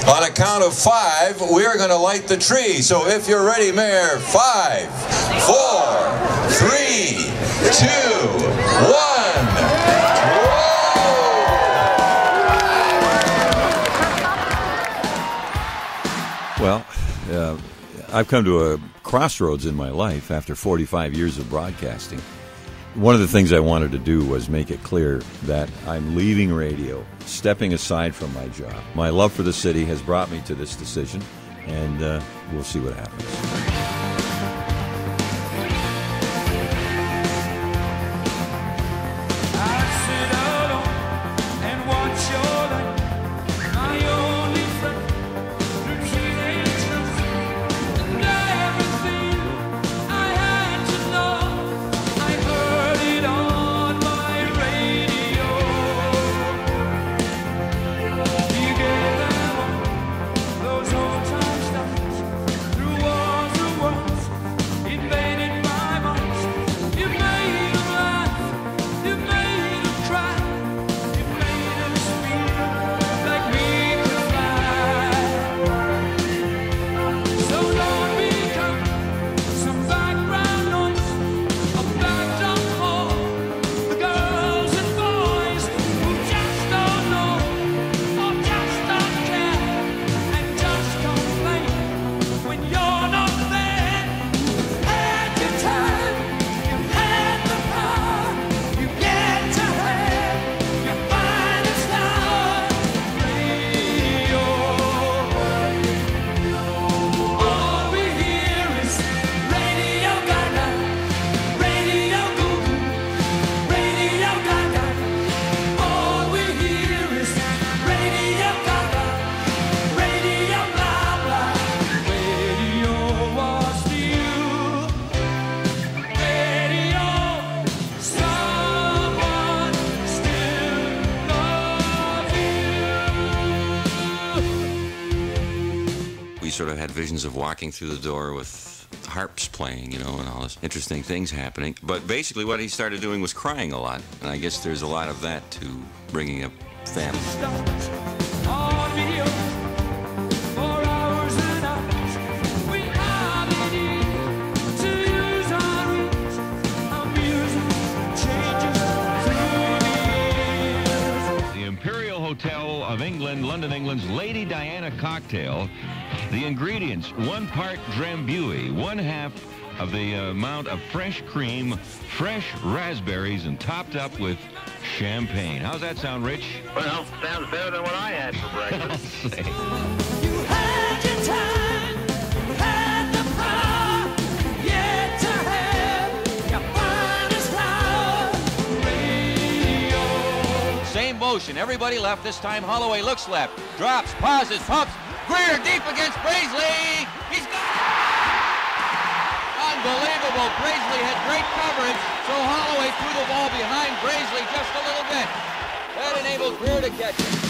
On a count of 5, we're going to light the tree. So if you're ready, Mayor, 5, 4, 3, 2, 1. Well, I've come to a crossroads in my life after 45 years of broadcasting. One of the things I wanted to do was make it clear that I'm leaving radio, stepping aside from my job. My love for the city has brought me to this decision, and we'll see what happens. Sort of had visions of walking through the door with harps playing, and all this interesting things happening. But basically what he started doing was crying a lot. And I guess there's a lot of that to bringing up family. The Imperial Hotel of England, London, England's Lady Diana cocktail. The ingredients: 1 part Drambuie, 1/2 of the amount of fresh cream, fresh raspberries, and topped up with champagne. How's that sound, Rich? Well, sounds better than what I had for breakfast. You had your time, you had the power, yet to have your finest hour. Radio. Same motion. Everybody left. This time Holloway looks left. Drops, pauses, pumps. Greer deep against Braisley. He's got it! Unbelievable. Braisley had great coverage, so Holloway threw the ball behind Braisley just a little bit. That enabled Greer to catch it.